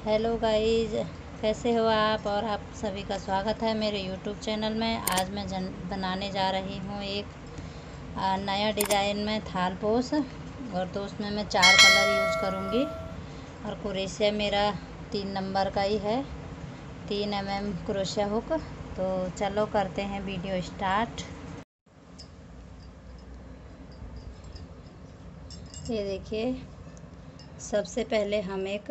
Hello guys, कैसे हो आप। और आप सभी का स्वागत है मेरे यूट्यूब चैनल में। आज मैं बनाने जा रही हूँ एक नया डिज़ाइन में थाल पोश। और तो उसमें मैं 4 कलर यूज़ करूँगी। और क्रोशिया मेरा 3 नंबर का ही है, 3 mm क्रोशिया हुक। तो चलो करते हैं वीडियो स्टार्ट। ये देखिए, सबसे पहले हम एक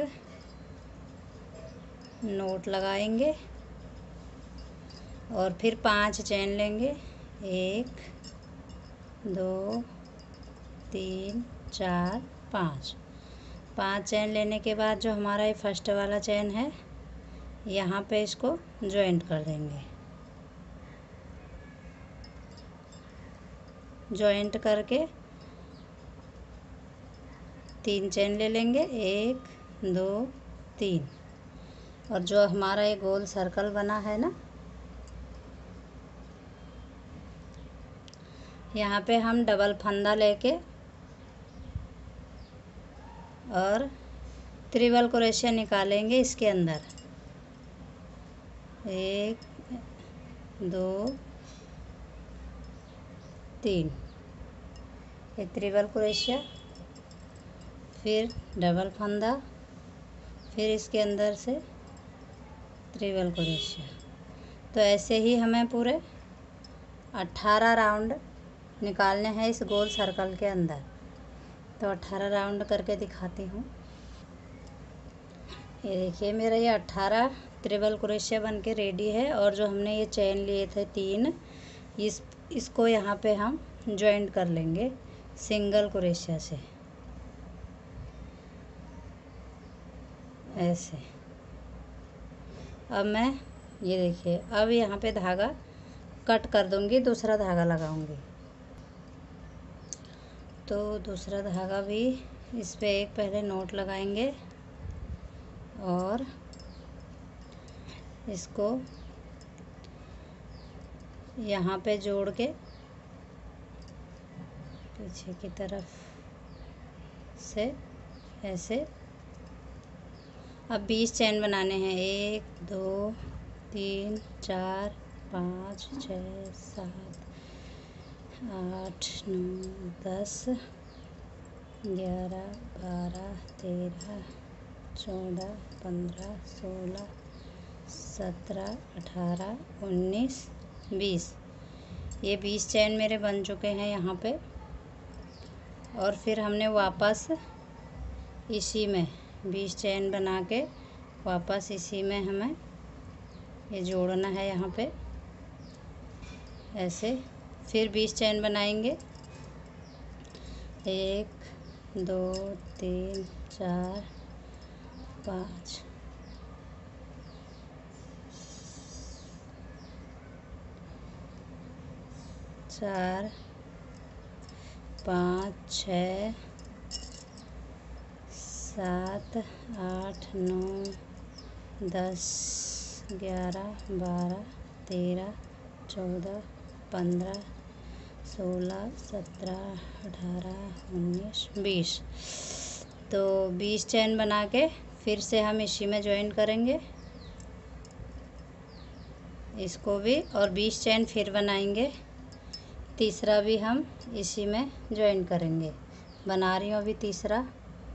नोट लगाएंगे और फिर 5 चेन लेंगे। 1 2 3 4 5 चेन लेने के बाद जो हमारा ये फर्स्ट वाला चेन है, यहाँ पे इसको जॉइंट कर देंगे। जॉइंट करके 3 चेन ले लेंगे। 1 2 3। और जो हमारा ये गोल सर्कल बना है ना, यहाँ पे हम डबल फंदा लेके और ट्रिपल क्रोशिया निकालेंगे इसके अंदर। 1 2 3, ये ट्रिपल क्रोशिया, फिर डबल फंदा, फिर इसके अंदर से ट्रिपल क्रोशिया। तो ऐसे ही हमें पूरे 18 राउंड निकालने हैं इस गोल सर्कल के अंदर। तो 18 राउंड करके दिखाती हूँ। ये देखिए, मेरा ये 18 ट्रिपल क्रोशिया बन के रेडी है। और जो हमने ये चेन लिए थे 3, इसको यहाँ पे हम जॉइंट कर लेंगे सिंगल क्रोशिया से, ऐसे। अब मैं ये देखिए, अब यहाँ पे धागा कट कर दूँगी, दूसरा धागा लगाऊँगी। तो दूसरा धागा भी इस पे एक पहले नोट लगाएंगे और इसको यहाँ पे जोड़ के पीछे की तरफ से ऐसे। अब 20 चेन बनाने हैं। 1 2 3 4 5 6 7 8 9 10 11 12 13 14 15 16 17 18 19 20। ये 20 चेन मेरे बन चुके हैं यहाँ पे। और फिर हमने वापस इसी में 20 चेन बना के वापस इसी में हमें ये जोड़ना है यहाँ पे, ऐसे। फिर 20 चेन बनाएंगे। 1 2 3 4 5 4 5 6 7 8 9 10 11 12 13 14 15 16 17 18 19 20। तो 20 चेन बना के फिर से हम इसी में ज्वाइन करेंगे इसको भी। और 20 चेन फिर बनाएंगे, तीसरा भी हम इसी में ज्वाइन करेंगे। बना रही हूँ अभी तीसरा।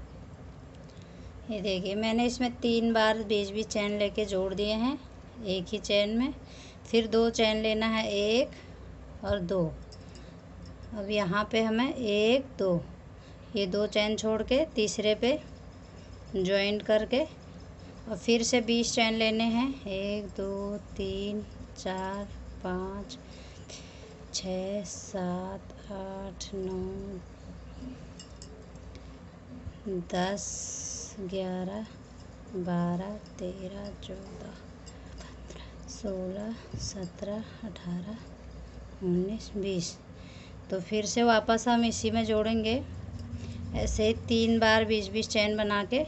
ये देखिए, मैंने इसमें 3 बार 20-20 चेन लेके जोड़ दिए हैं एक ही चेन में। फिर 2 चेन लेना है, 1 और 2। अब यहाँ पे हमें 1 2, ये 2 चेन छोड़ के तीसरे पे जॉइंट करके और फिर से 20 चेन लेने हैं। 1 2 3 4 5 6 7 8 9 10 11 12 13 14 15 16 17 18 19 20। तो फिर से वापस हम इसी में जोड़ेंगे, ऐसे ही 3 बार 20-20 चेन बना के।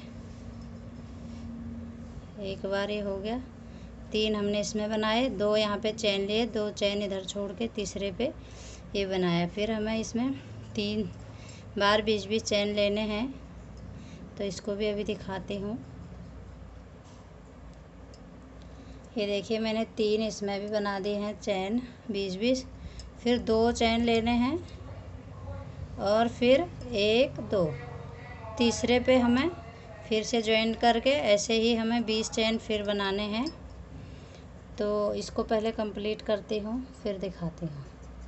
एक बार ये हो गया, 3 हमने इसमें बनाए, 2 यहाँ पे चेन लिए, 2 चेन इधर छोड़ के तीसरे पे ये बनाया। फिर हमें इसमें 3 बार 20-20 चेन लेने हैं। तो इसको भी अभी दिखाती हूँ। ये देखिए मैंने 3 इसमें भी बना दिए हैं चैन 20-20। फिर 2 चैन लेने हैं और फिर 1 2 तीसरे पे हमें फिर से ज्वाइन करके ऐसे ही हमें 20 चैन फिर बनाने हैं। तो इसको पहले कंप्लीट करती हूँ फिर दिखाती हूँ।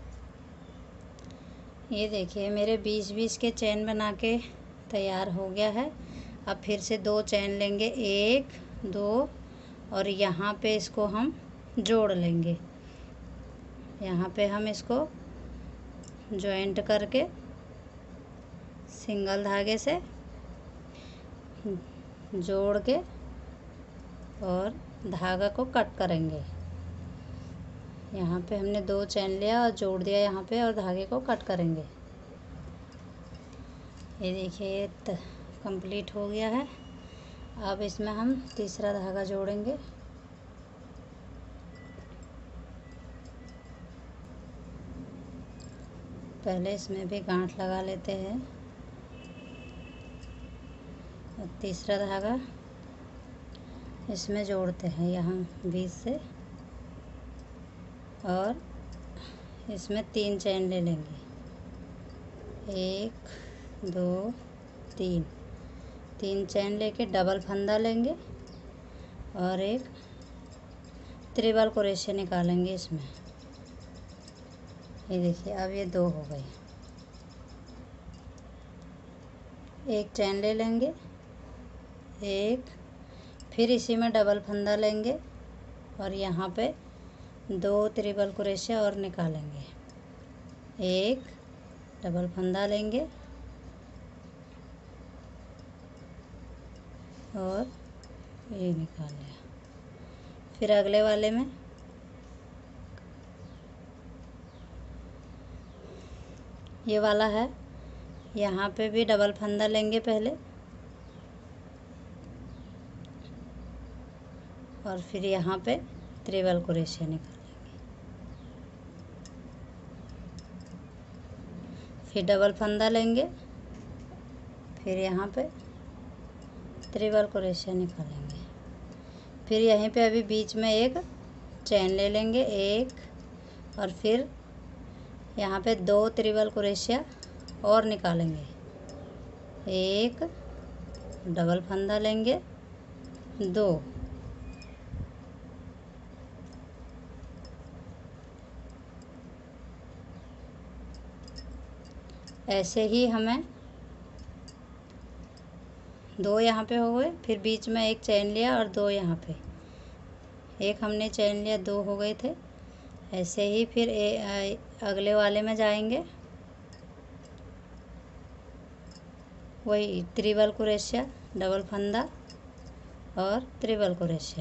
ये देखिए मेरे 20-20 के चैन बना के तैयार हो गया है। अब फिर से 2 चैन लेंगे 1 2 और यहाँ पे इसको हम जोड़ लेंगे। यहाँ पे हम इसको जॉइंट करके सिंगल धागे से जोड़ के और धागा को कट करेंगे। यहाँ पे हमने 2 चैन लिया और जोड़ दिया यहाँ पे और धागे को कट करेंगे। ये देखिए ये कंप्लीट हो गया है। अब इसमें हम तीसरा धागा जोड़ेंगे। पहले इसमें भी गांठ लगा लेते हैं और तीसरा धागा इसमें जोड़ते हैं यहाँ बीच से और इसमें 3 चैन ले लेंगे 1 2 3 चैन लेके डबल फंदा लेंगे और एक त्रिबल क्रोशे निकालेंगे इसमें। ये देखिए अब ये 2 हो गई। एक चैन ले लेंगे 1 फिर इसी में डबल फंदा लेंगे और यहाँ पे 2 त्रिबल क्रोशे और निकालेंगे। 1 डबल फंदा लेंगे और ये निकाल लिया। फिर अगले वाले में ये वाला है, यहाँ पे भी डबल फंदा लेंगे पहले और फिर यहाँ पे त्रिबल क्रोशे निकालेंगे। फिर डबल फंदा लेंगे फिर यहाँ पे त्रिबल क्रोशे निकालेंगे। फिर यहीं पे अभी बीच में एक चैन ले लेंगे 1 और फिर यहाँ पे 2 त्रिबल क्रोशे और निकालेंगे। 1 डबल फंदा लेंगे 2 ऐसे ही हमें 2 यहाँ पे हो गए। फिर बीच में एक चैन लिया और 2 यहाँ पे एक हमने चैन लिया 2 हो गए थे। ऐसे ही फिर अगले वाले में जाएंगे, वही त्रिबल क्रोशे डबल फंदा और त्रिबल क्रोशे।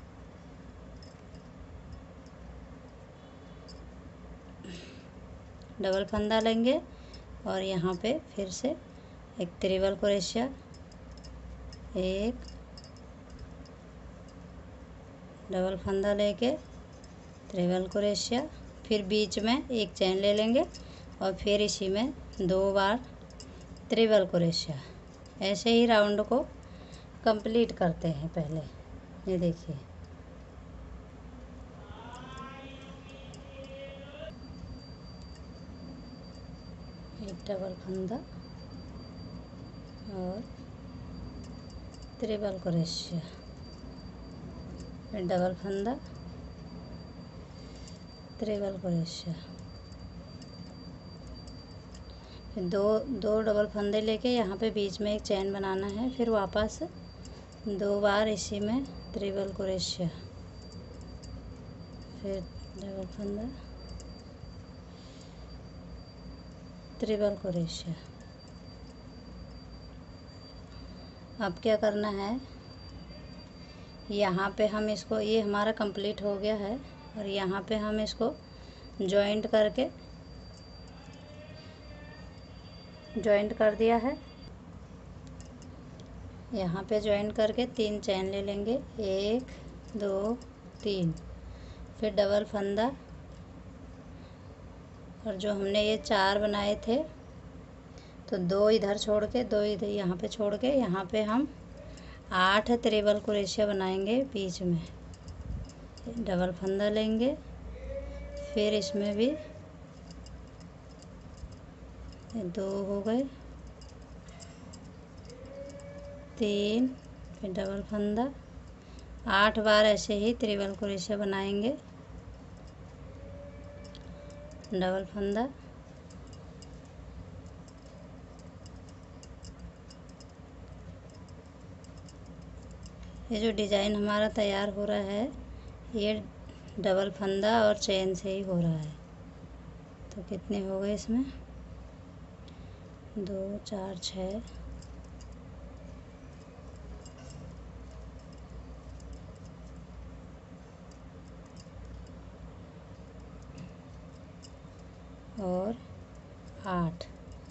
डबल फंदा लेंगे और यहाँ पे फिर से एक त्रिबल क्रोशे 1 डबल फंदा लेके त्रिबल क्रोशे फिर बीच में एक चैन ले लेंगे और फिर इसी में 2 बार त्रिबल क्रोशे। ऐसे ही राउंड को कंप्लीट करते हैं पहले। ये देखिए एक डबल फंदा और त्रिबल क्रोशे फिर डबल फंदा त्रिबल क्रोशे फिर दो डबल फंदे लेके यहाँ पे बीच में एक चैन बनाना है। फिर वापस 2 बार इसी में त्रिबल क्रोशे फिर डबल फंदा त्रिबल क्रोशे। अब क्या करना है, यहाँ पे हम इसको, ये हमारा कंप्लीट हो गया है और यहाँ पे हम इसको जॉइंट कर दिया है। यहाँ पे जॉइंट करके 3 चैन ले लेंगे 1 2 3 फिर डबल फंदा और जो हमने ये 4 बनाए थे तो 2 इधर छोड़ के 2 इधर यहाँ पे छोड़ के यहाँ पे हम 8 त्रिबल क्रोशे बनाएंगे बीच में। डबल फंदा लेंगे, फिर इसमें भी 2 हो गए, 3, फिर डबल फंदा। 8 बार ऐसे ही त्रिबल क्रोशिया बनाएंगे, डबल फंदा, ये जो डिज़ाइन हमारा तैयार हो रहा है ये डबल फंदा और चेन से ही हो रहा है। तो कितने हो गए इसमें, 2 4 6, और 8।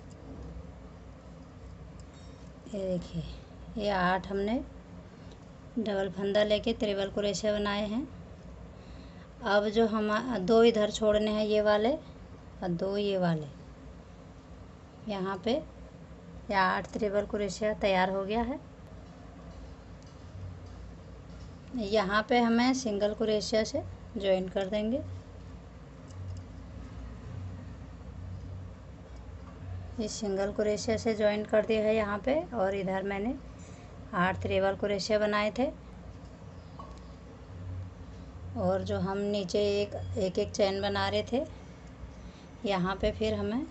ये देखिए, ये 8 हमने डबल फंदा लेके त्रिबल क्रोशिया बनाए हैं। अब जो हम 2 इधर छोड़ने हैं ये वाले और 2 ये वाले, यहाँ पे ये 8 त्रिबल क्रोशिया तैयार हो गया है। यहाँ पे हमें सिंगल क्रोशिया से ज्वाइन कर देंगे। ये सिंगल क्रोशिया से ज्वाइन कर दिया है यहाँ पे, और इधर मैंने 8 त्रिबल क्रोशिया बनाए थे। और जो हम नीचे एक एक चैन बना रहे थे, यहाँ पे फिर हमें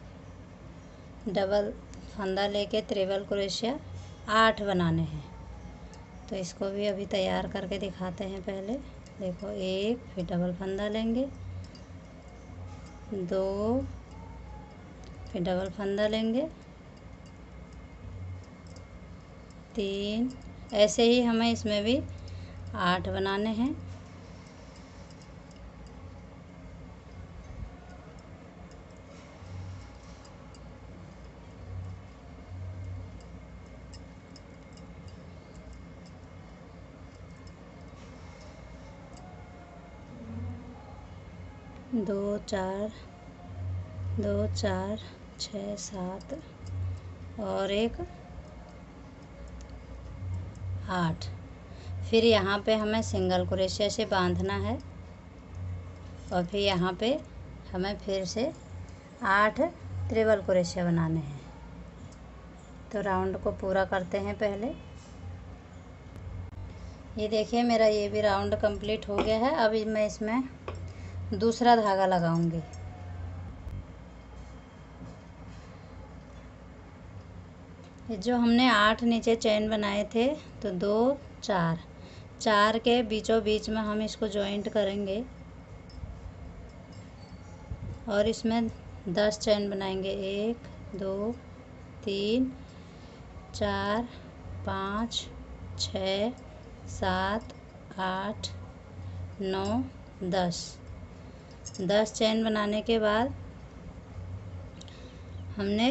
डबल फंदा लेके त्रिबल क्रोशिया 8 बनाने हैं। तो इसको भी अभी तैयार करके दिखाते हैं। पहले देखो, 1, फिर डबल फंदा लेंगे, 2, फिर डबल फंदा लेंगे, 3, ऐसे ही हमें इसमें भी 8 बनाने हैं। दो चार 6 7 और 1 8। फिर यहाँ पे हमें सिंगल क्रोशिया से बांधना है, और फिर यहाँ पे हमें फिर से 8 त्रिबल क्रोशिया बनाने हैं। तो राउंड को पूरा करते हैं पहले। ये देखिए, मेरा ये भी राउंड कंप्लीट हो गया है। अब मैं इसमें दूसरा धागा लगाऊंगी। ये जो हमने 8 नीचे चैन बनाए थे, तो 2 4 के बीचों बीच में हम इसको जॉइंट करेंगे, और इसमें 10 चैन बनाएंगे। 1 2 3 4 5 6 7 8 9 10 चैन बनाने के बाद हमने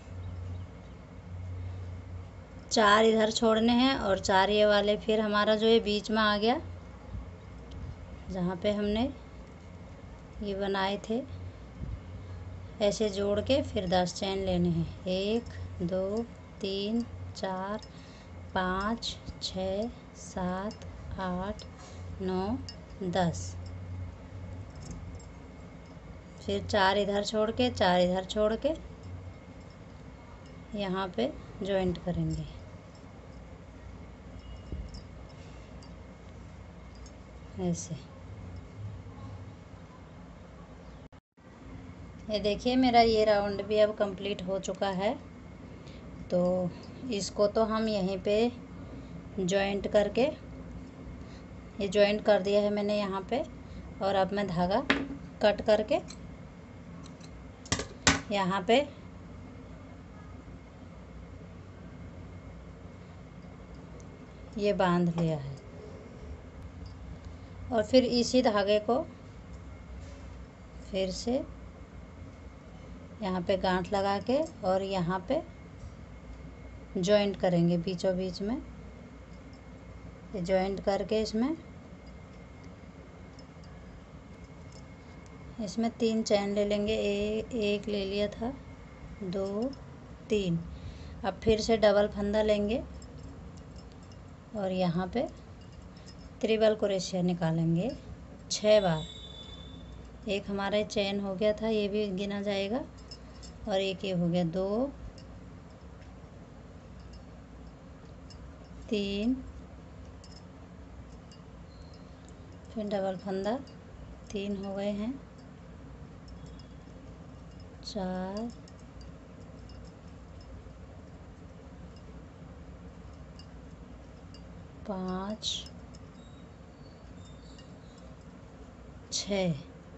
4 इधर छोड़ने हैं, और 4 ये वाले। फिर हमारा जो ये बीच में आ गया, जहाँ पे हमने ये बनाए थे, ऐसे जोड़ के फिर 10 चैन लेने हैं। 1 2 3 4 5 6 7 8 9 10। फिर 4 इधर छोड़ के 4 इधर छोड़ के यहाँ पे जॉइंट करेंगे। ऐसे। ये देखिए, मेरा ये राउंड भी अब कंप्लीट हो चुका है। तो इसको तो हम यहीं पे जॉइंट करके, ये जॉइंट कर दिया है मैंने यहाँ पे, और अब मैं धागा कट करके यहाँ पे ये बांध लिया है। और फिर इसी धागे को फिर से यहाँ पे गांठ लगा के, और यहाँ पे जॉइंट करेंगे बीचों बीच में। ये जॉइंट करके इसमें 3 चैन ले लेंगे। एक ले लिया था, 2 3। अब फिर से डबल फंदा लेंगे, और यहाँ पे ट्रिपल क्रोशिया निकालेंगे 6 बार। एक हमारा चेन हो गया था, ये भी गिना जाएगा, और एक ये हो गया 2 3, फिर डबल फंदा 3 हो गए हैं, 4 5 6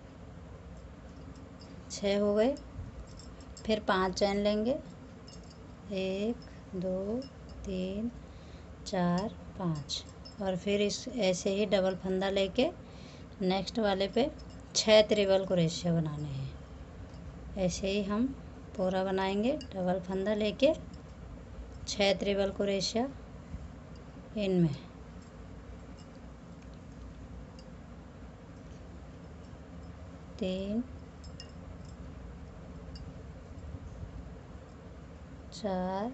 हो गए। फिर 5 चैन लेंगे, 1 2 3 4 5, और फिर इस ऐसे ही डबल फंदा लेके नेक्स्ट वाले पे 6 ट्रिपल क्रोशिया बनाने हैं। ऐसे ही हम पूरा बनाएंगे, डबल फंदा लेके 6 ट्रिपल क्रोशिया इनमें, 3 4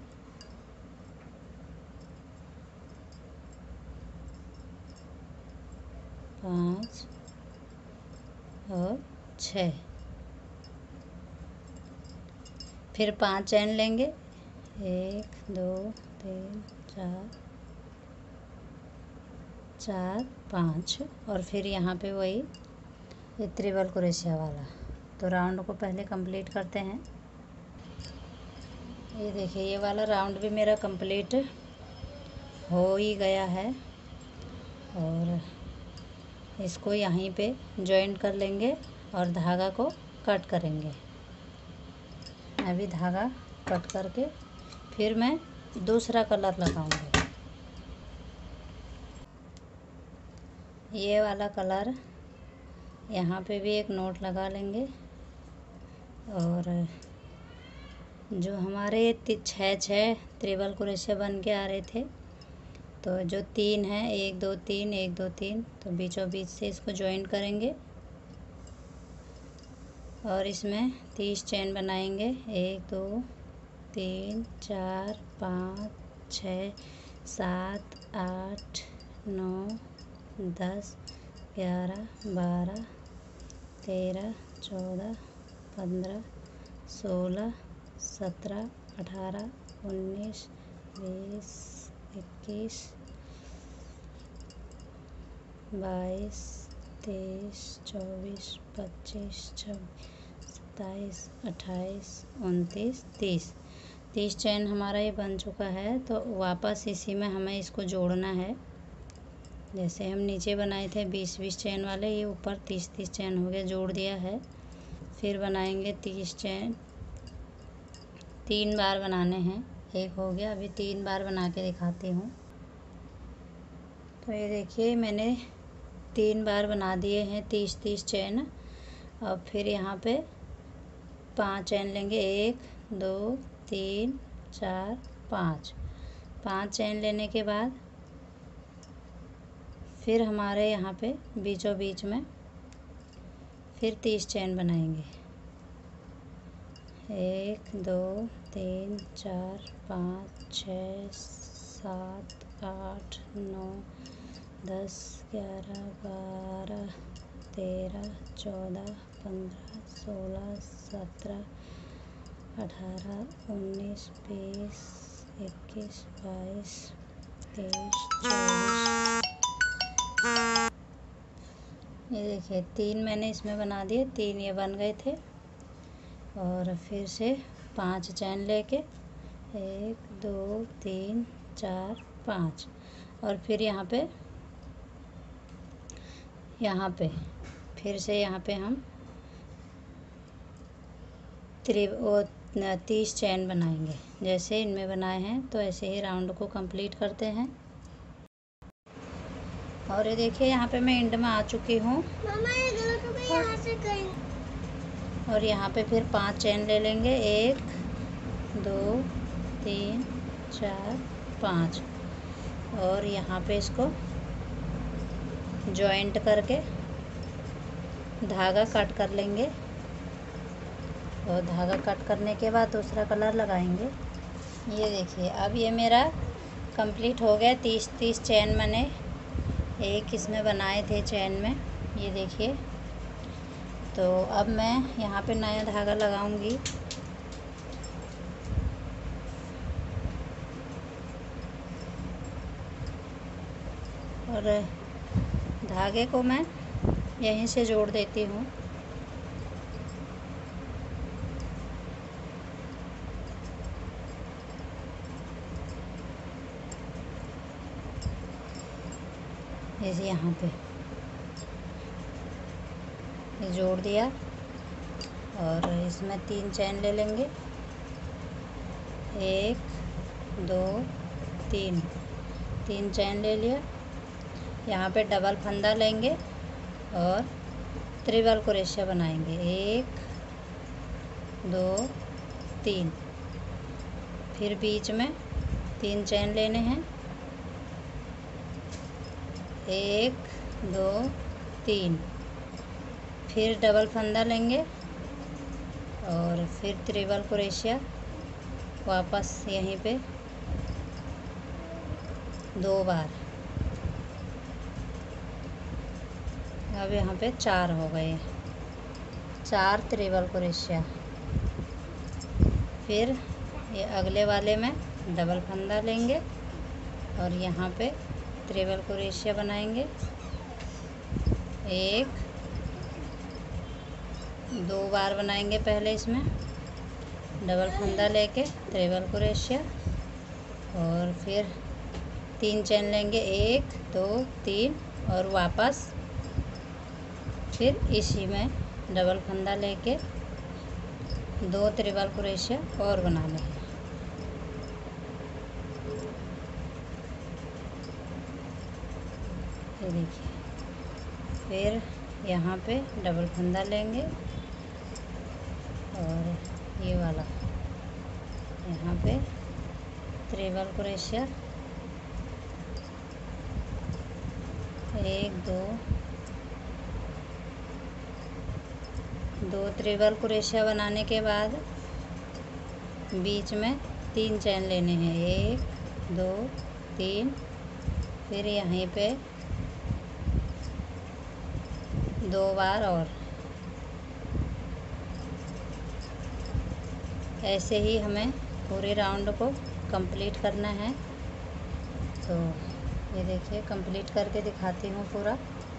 5 और 6। फिर 5 चैन लेंगे, 1 2 3 4 5, और फिर यहाँ पे वही ये ट्रिपल क्रोशिया वाला। तो राउंड को पहले कंप्लीट करते हैं। ये देखिए, ये वाला राउंड भी मेरा कंप्लीट हो ही गया है, और इसको यहीं पे जॉइंट कर लेंगे और धागा को कट करेंगे। अभी धागा कट करके फिर मैं दूसरा कलर लगाऊंगी। ये वाला कलर यहाँ पे भी एक नोट लगा लेंगे, और जो हमारे 6 ट्रिपल क्रोशिया बन के आ रहे थे, तो जो 3 है, 1 2 3 1 2 3, तो बीचों बीच से इसको जॉइन करेंगे और इसमें 30 चैन बनाएंगे। 1 2 3 4 5 6 7 8 9 10 11 12 13 14 15 16 17 18 19 20 21 22 23 24 25 26 27 28 29 30 चैन हमारा ये बन चुका है। तो वापस इसी में हमें इसको जोड़ना है। जैसे हम नीचे बनाए थे 20 चैन वाले, ये ऊपर 30 चैन हो गया, जोड़ दिया है। फिर बनाएंगे 30 चैन, 3 बार बनाने हैं। एक हो गया, अभी 3 बार बना के दिखाती हूँ। तो ये देखिए, मैंने 3 बार बना दिए हैं 30 चैन। अब फिर यहाँ पे 5 चैन लेंगे, 1 2 3 4 5 चैन लेने के बाद फिर हमारे यहाँ पे बीचों बीच में फिर 30 चैन बनाएंगे। 1 2 3 4 5 6 7 8 9 10 11 12 13 14 15 16 17 18 19 20 21 22 23 24। ये देखिए, 3 मैंने इसमें बना दिए, 3 ये बन गए थे। और फिर से 5 चैन लेके 1 2 3 4 5, और फिर यहाँ पे फिर से यहाँ पे हम 30 चैन बनाएंगे जैसे इनमें बनाए हैं। तो ऐसे ही राउंड को कंप्लीट करते हैं। और ये देखिए, यहाँ पे मैं एंड में आ चुकी हूँ। मामा ये गलत हो गई, यहाँ से कहीं। और यहाँ पे फिर 5 चैन ले लेंगे, 1 2 3 4 5, और यहाँ पे इसको जॉइंट करके धागा कट कर लेंगे। और धागा कट करने के बाद दूसरा कलर लगाएंगे। ये देखिए, अब ये मेरा कंप्लीट हो गया। 30 चैन मैंने एक इसमें बनाए थे चैन में, ये देखिए। तो अब मैं यहाँ पे नया धागा लगाऊंगी। और धागे को मैं यहीं से जोड़ देती हूँ। जैसे यहाँ पे ये जोड़ दिया और इसमें 3 चैन ले लेंगे। 1 2 3 चैन ले लिया। यहाँ पे डबल फंदा लेंगे और त्रिबल क्रोशिया बनाएंगे। 1 2 3। फिर बीच में 3 चैन लेने हैं। 1 2 3। फिर डबल फंदा लेंगे और फिर त्रिबल क्रोशिया वापस यहीं पे 2 बार। अब यहाँ पे 4 हो गए, 4 त्रिबल क्रोशिया। फिर ये अगले वाले में डबल फंदा लेंगे और यहाँ पे त्रिबल क्रोशिया बनाएंगे। 1 2 बार बनाएंगे पहले इसमें डबल फंदा लेके त्रिबल क्रोशिया और फिर 3 चैन लेंगे। 1 2 3 और वापस फिर इसी में डबल फंदा लेके 2 त्रिबल क्रोशिया और बना लेंगे। ये देखिए। फिर यहाँ पे डबल फंदा लेंगे और ये वाला यहाँ पे त्रिबल क्रोशिया 1 2 त्रिबल क्रोशिया बनाने के बाद बीच में 3 चैन लेने हैं। 1 2 3। फिर यहीं पे 2 बार और ऐसे ही हमें पूरे राउंड को कंप्लीट करना है। तो ये देखिए कंप्लीट करके दिखाती हूँ पूरा।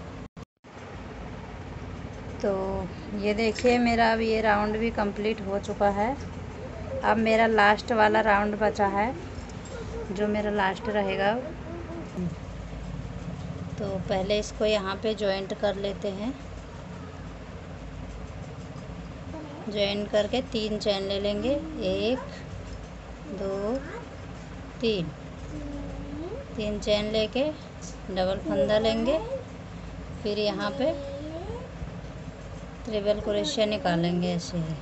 तो ये देखिए मेरा अब ये राउंड भी कंप्लीट हो चुका है। अब मेरा लास्ट वाला राउंड बचा है, जो मेरा लास्ट रहेगा। तो पहले इसको यहाँ पे जॉइंट कर लेते हैं। जॉइंट करके 3 चैन ले लेंगे। 1 2 3 चैन लेके डबल फंदा लेंगे। फिर यहाँ पे त्रिबल क्रोशिया निकालेंगे ऐसे ही।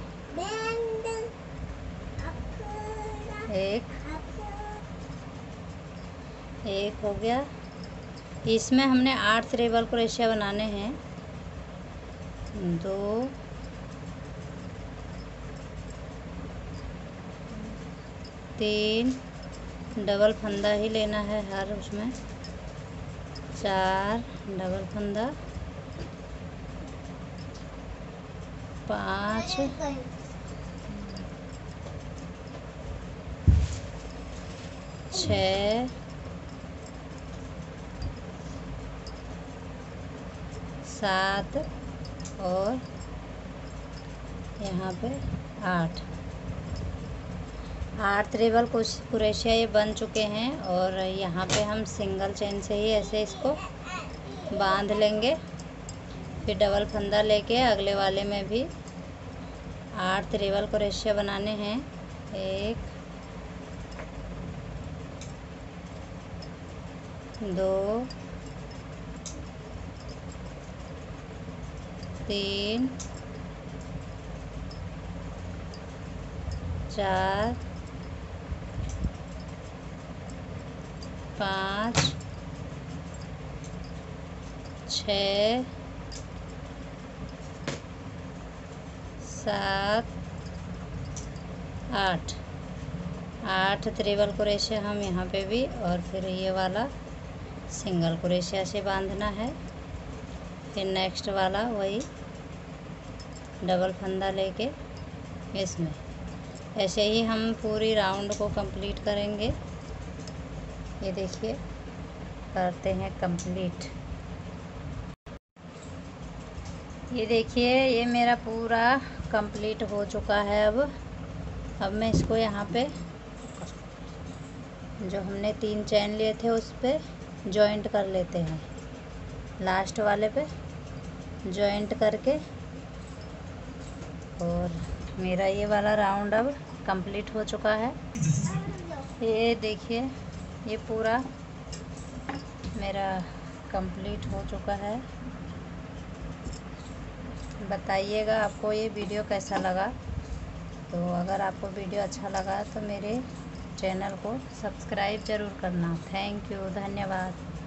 1 हो गया। इसमें हमने 8 त्रिबल क्रोशिया बनाने हैं। 2 3 डबल फंदा ही लेना है हर उसमें। 4 डबल फंदा। 5 6 7 और यहाँ पे 8 त्रिबल क्रोशिया ये बन चुके हैं। और यहाँ पे हम सिंगल चेन से ही ऐसे इसको बांध लेंगे। फिर डबल फंदा लेके अगले वाले में भी 8 त्रिबल क्रोशिया बनाने हैं। 1 2 3 4 5 6 7 8 त्रिबल क्रोशिया हम यहाँ पे भी और फिर ये वाला सिंगल क्रोशिया से बांधना है। फिर नेक्स्ट वाला वही डबल फंदा लेके इसमें ऐसे ही हम पूरी राउंड को कंप्लीट करेंगे। ये देखिए करते हैं कंप्लीट। ये देखिए ये मेरा पूरा कंप्लीट हो चुका है। अब मैं इसको यहाँ पे जो हमने 3 चैन लिए थे उस पे जॉइंट कर लेते हैं। लास्ट वाले पे जॉइंट करके और मेरा ये वाला राउंड अब कंप्लीट हो चुका है। ये देखिए ये पूरा मेरा कंप्लीट हो चुका है। बताइएगा आपको ये वीडियो कैसा लगा। तो अगर आपको वीडियो अच्छा लगा तो मेरे चैनल को सब्सक्राइब ज़रूर करना। थैंक यू, धन्यवाद।